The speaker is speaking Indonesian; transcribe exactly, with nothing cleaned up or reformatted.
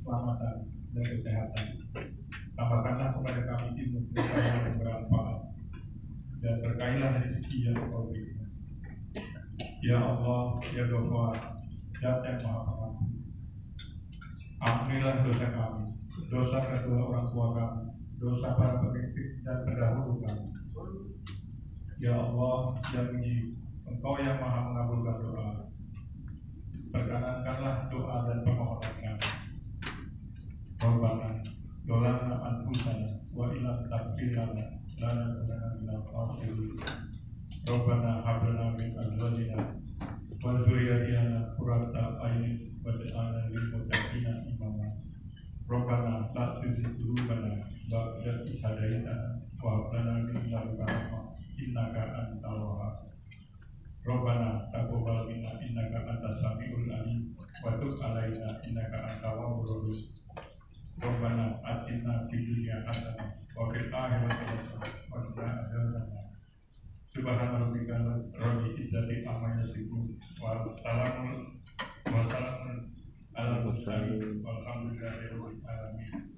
keselamatan dan kesehatan. Tambahkanlah kepada kami ilmu pengetahuan yang bermanfaat dan berkailah rezeki yang Kau berikan. Ya Allah, ya Ghafar, Zat yang Maha Pengampun, ampunilah dosa kami, dosa kedua orang tua kami, dosa para pemimpin dan pendahulu kami. Ya Allah, ya Mujib, Engkau yang Maha mengabulkan doa, perkenankanlah doa dan permohonan kami. Rabbana dolana anfusana wa ilam takfirana lana kunana minal khasirin. Rabbana hablana min azwajina wa dzurriyyatina qurrata a'yun waj'alna lil muttaqina imama. Rabbana la tuzigh qulubana ba'da idh hadaytana wa hab lana min ladunka rahmah innaka antal wahhab. Rabbana taqabbal minna innaka antas samiul alim wa tub 'alaina innaka antat tawwabur rahim. Rabbana atina fid dunya hasanah wa fil akhirati hasanah wa qina adzabannar. Subhana rabbika rabbil izzati amma yasifun wa salamun wa salamun alal mursalin walhamdulillahi rabbil alamin.